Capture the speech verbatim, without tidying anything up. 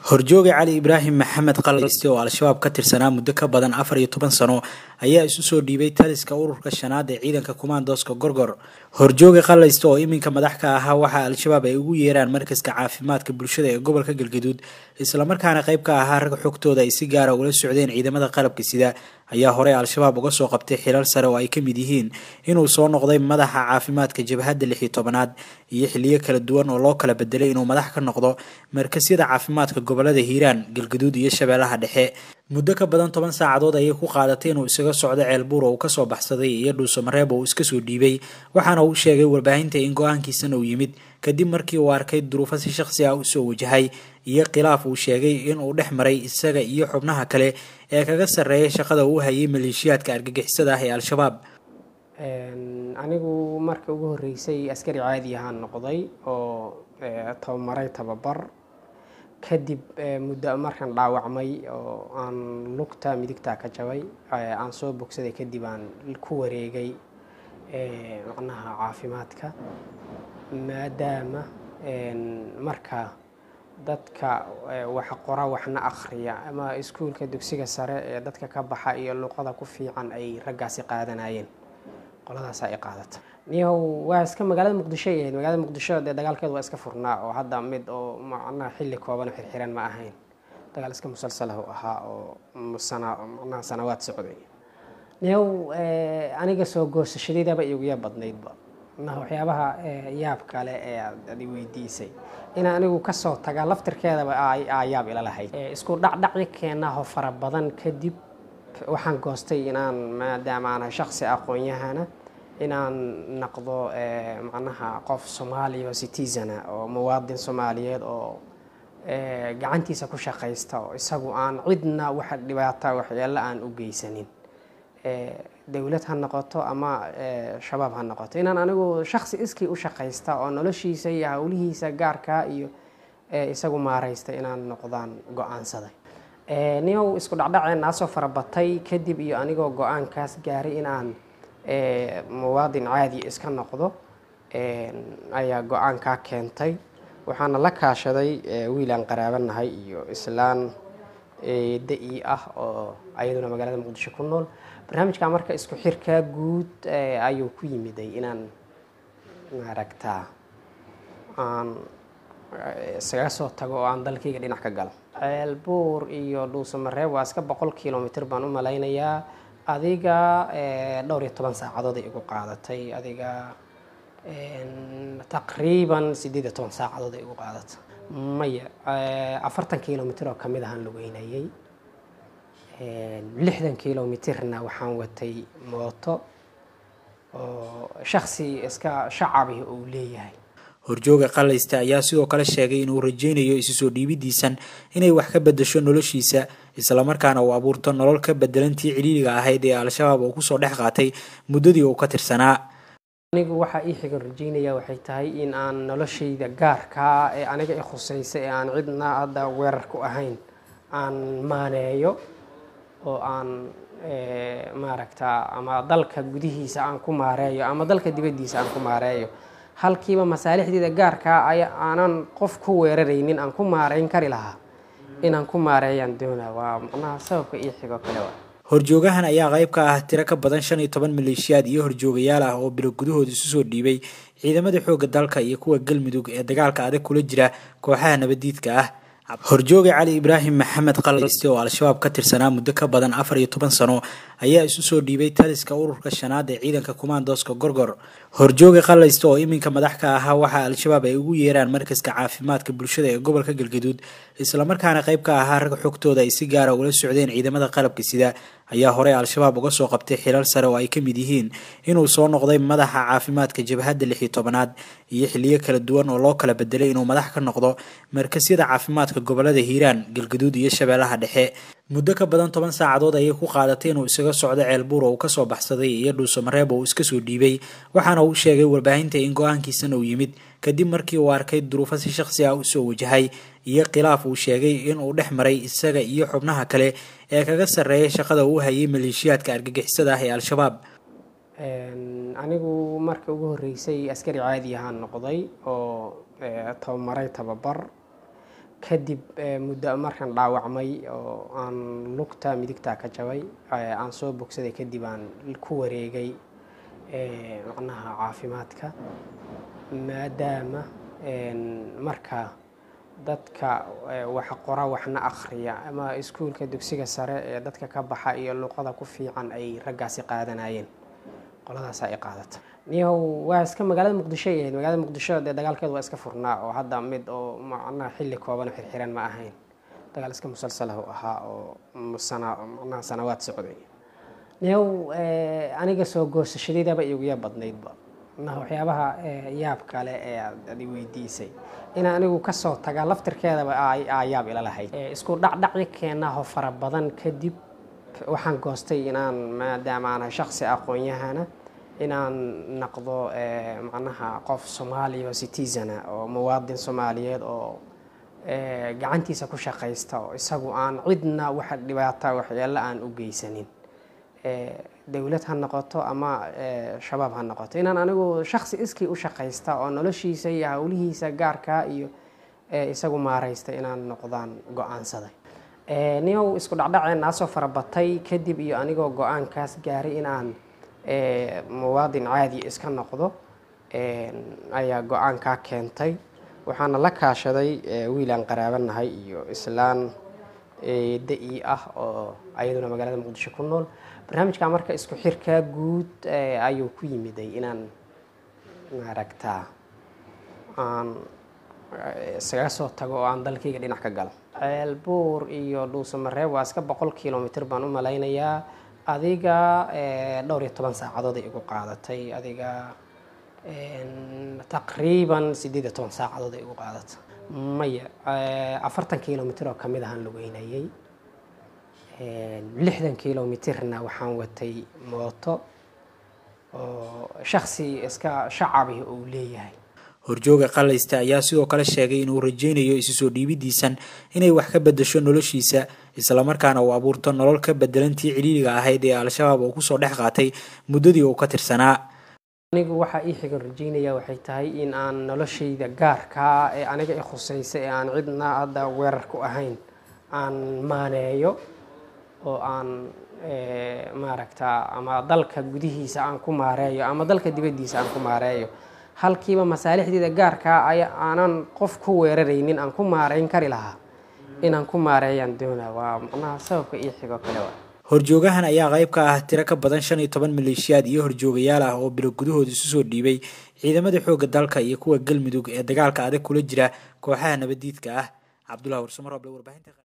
Horjooge Cali Ibraahim Maxamed Qaliste oo Al-Shabaab ka tirsanaa muddo ka badan afar iyo toban sano ayaa isu soo dhiibay taliska ururka shanaad ee ciidanka Kumaandooska Gorgor. Horjooge Qaliste oo iminka madax ka ahaa waxa Al-Shabaab ay ugu yeeraan markaska caafimaadka bulshada ee gobolka Galgaduud, isla markaana qayb ka ahaa rag xogtooda ay si gaar ah ula socdeen ciidamada qalabka sida ayaa hore Al-Shabaab uga soo qabtay xilal sare oo ay ka mid yihiin inuu soo noqday madaxa caafimaadka jabhadda lix iyo tobanaad iyo xilliyo kala duwan oo loo kala bedelay inuu madax ka noqdo markasyada caafimaadka gobolada Hiiraan, Galgaduud iyo Shabeellaha Dhexe. Muddo ka badan toban saacadood ayay ku qaadatay inuu isaga socdo Ceelbuur oo ka soo baxsaday iyo Dhuusamareeb oo iska soo dhiibay, waxaana uu sheegay warbaahinta in go'aankiisa uu yimid kadib markii uu arkay duruufo si shakhsi ah u soo wajahay iyo khilaaf uu sheegay in uu dhex maray isaga iyo xubnaha kale ee kaga sarreeyay shaqada uu hayay maleeshiyaadka argagixisada ah ee Al-Shabaab. anigu markii ugu horeysay askari caadi ahaan noqday oo tababaray tababar kadib muddo markaan dhaawacmay oo aan lugta midigta ka jabay aan soo bogsaday kadib aan ku wareegay macnaha caafimaadka maadaama marka dadka wax qora waxna akhriya ama iskuulka dugsiga sare ee dadka ka baxa iyo luqada ku fiican ay raggaasi qaadanayeen qoladaas ay qaadata niyow waa iska magaalada Muqdisho ee magaalada Muqdisho ee dagaalkeedu waa iska furnaa oo hadda mid oo macnaha xilli kooban xirxiran ma ahayn dagaal iska musalsal ah oo ahaa oo sana macnaha sanawaad socday niyow aniga soo goosashadeedaba igu badnaydba ma waxyaabaha yaab kale ee aad weydiisay in anigu ka soo taga laftirkeedaba ay yaab ila lahayd isku dhacdhac keena ho fara badan kadib waxaan goostay inaan maadaama aan shakhsi aqoon-yahana inaan noqdo macnaha qof Soomaali oo citizen oo muwaadin Soomaaliyeed oo gacantiisa ku shaqeysta oo isagu aan cidna wax dhibaato waxyeello aan u geysanin dawlad ha noqoto ama shabaab ha noqoto inaan anigu shakhsi iskii u shaqeysta oo noloshiisa iyo hawlihiisa gaarka iyo isagu maareysta inaan noqdaan go'aansaday niyow isku dhacdhaceen soo farabatay kadib iyo anigoo go'aankaas gaaray inaan muwaadin caadi iska noqdo ayaa go'aanka keentay waxaana la kaashaday wiil aan qaraabanahay iyo islaan da'ii ah oo ayaduna magaalada Muqdisho ku nool. barnaamijka marka isku xirka guud ayuu ku yimiday inaan maaragtaa aan isaga soo tago oo aan dalkayga dhinac ka galo. Ceelbuur iyo Dhuusamareeb waa iska boqol kiiloomitir baan u malaynayaa adiga dhowr iyo toban saacadood ay igu qaadatay adiga taqriiban sideed iyo toban saacadood ay igu qaadatay maya afartan kiiloomitir oo kamid ah aan lugeynayay lixdan kiiloomitirna waxaan watay mooto oo shakhsi iska shacabi uu leeyahay. Horjooge Qaliste ayaa sidoo kale sheegay inuu rajeynayo isu soo dhiibidiisan inay wax ka bedesho noloshiisa isla markaana uu abuurto nolol ka bedelantii ciriiriga ahayd ee Al-Shabaab oo ku soo dhex qaatay muddadii uu ka tirsanaa. anigu waxa ii xiga rajeynaya waxay tahay in aan noloshayda gaarka ee aniga i khusaysa ee aan cidna hadda weerar ku ahayn aan maaneeyo oo aan maaragtaa ama dalka gudihiisa aan ku maareeyo ama dalka dibadiisa aan ku maareeyo halkiiba masaalixdeeda gaarka ay aanan qof ku weeraraynin aan ku maareyn kari lahaa inaan ku maareeyaan doonaa waa macnaha sababka ii xigo kale waa. Horjoogahan ayaa qayb ka ah tiro ka badan shan iyo toban maleeshiyaad iyo horjoogayaal ah oo bilo gudahooda isu soo dhiibay ciidamada xoogga dalka iyo kuwa Galmudug ee dagaalka adag kula jira kooxaha nabadiidka ah. Horjooge Cali Ibraahim Maxamed Qaliste oo Al-Shabaab ka tirsanaa muddo ka badan afar iyo toban sano ayaa isu soo dhiibay taliska ururka shanaad ee ciidanka Kumaandooska Gorgor. Horjooge Qaliste oo iminka madax ka ahaa waxa Al-Shabaab ay ugu yeeraan markaska caafimaadka bulshada ee gobolka Galgaduud, isla markaana qayb ka ahaa rag xogtooda ay si gaar ah ula socdeen ciidamada qalabka sida ayaa hore Al-Shabaab uga soo qabtay xilal sare oo ay ka mid yihiin inuu soo noqday madaxa caafimaadka jabhadda lix iyo tobanaad iyo xilliyo kala duwan oo loo kala bedelay inuu madax ka noqdo markasyada caafimaadka gobolada Hiiraan, Galgaduud iyo Shabeellaha Dhexe. muddo ka badan toban saacadood ayay ku qaadatay inuu isaga socdo Ceelbuur oo ka soo baxsaday iyo Dhuusamareeb oo iska soo dhiibay, waxaana uu sheegay warbaahinta in go'aankiisa uu yimid kadib markii uu arkay duruufo si shakhsi ah u soo wajahay iyo khilaaf uu sheegay in uu dhex maray isaga iyo xubnaha kale ee kaga sarreeyay shaqada uu hayay maleeshiyaadka argagixisada ah ee Al-Shabaab. anigu markii ugu horeysay askari caadi ahaan noqday oo tababaray tababar kadib muddo markaan dhaawacmay oo aan lugta midigta ka jabay aan soo bogsaday kadib aan ku wareegay macnaha caafimaadka maadaama marka dadka wax qora waxna akhriya ama iskuulka dugsiga sare ee dadka ka baxa iyo luqada ku fiican ay raggaasi qaadanayeen qoladaas ay qaadata niyow waa iska magaalada muqdisho ee magaalada muqdisho ee dagaalkeedu waa iska furnaa oo hadda mid oo macnaha xilli kooban xirxiran ma ahayn dagaal iska musalsal ah oo ahaa oo sana macnaha sanawaad socday niyow aniga soo goosashadeedaba igu badnaydba macnaha waxyaabaha yaab kale ee aad weydiisay in anigu ka soo taga laftirkeedaba ay yaab ila lahayd isku dhacdhac keenaho fara badan kadib waxaan goostay inaan maadaama aan shakhsi aqoon-yahana inaan noqdo macnaha qof Soomaali oo citizen oo muwaadin Soomaaliyeed oo gacantiisa ku shaqeysta oo isagu aan cidna wax dhibaato waxyeello aan u geysanin dawlad ha noqoto ama shabaab ha noqoto inaan anigu shakhsi iskii u shaqeysta oo noloshiisa iyo hawlihiisa gaarka iyo isagu maareysta inaan noqdaan go'aansaday niyow isku dhacdhaceen soo farabatay kadib iyo anigoo go'aankaas gaaray inaan muwaadin caadi iska noqdo ayaa go'aanka keentay waxaana la kaashaday wiil aan qaraabanahay iyo islaan da'ii ah oo ayaduna magaalada muqdisho ku nool barnaamijka marka isku xirka guud ayuu ku yimiday inaan maaragtaa aan isaga soo tago oo aan dalkayga dhinac ka galo ceelbuur iyo dhuusamareeb waa iska boqol kilomitir baan u malaynayaa adiga dhowr iyo toban saacadood ay igu qaadatay adiga taqriiban sideed iyo toban saacadood ay igu qaadatay maya afartan kilomitir oo kamid ahaan lugeynayay lixdan kilomitirna waxaan watay mooto oo shakhsi iska shacabi uu leeyahay horjooga qalaysta ayaa sidoo kale sheegay inuu rajeynayo isu soo dhiibidiisan inay wax ka bedesho noloshiisa isla markaana uu abuurto nolol ka bedelantii ciriiriga ahayd ee al-shabaab uu ku soo dhex qaatay muddadii uu ka tirsanaa anigu waxa ii xiga rajeynaya waxay tahay in aan noloshayda gaarka ee aniga i khusaysa ee aan cidna hadda weerar ku ahayn aan maaneeyo oo aan maaragtaa ama dalka gudihiisa aan ku maareeyo ama dalka dibadiisa aan ku maareeyo halkiiba masaalixdeeda gaarka ay aanan qof ku weeraraynin aan ku maareyn kari lahaa inaan ku maareeyaan doonaa waa macnaha sababka ii xigo kale waa horjoogahan ayaa qayb ka ah tiro ka badan shan iyo toban maleeshiyaad iyo horjoogayaal ah oo bilo gudahooda isu soo dhiibay ciidamada xoogga dalka iyo kuwa galmudug ee dagaalka adag kula jira kooxaha nabadiidka ah Cabdullaahi Warsamar oo warbaahinta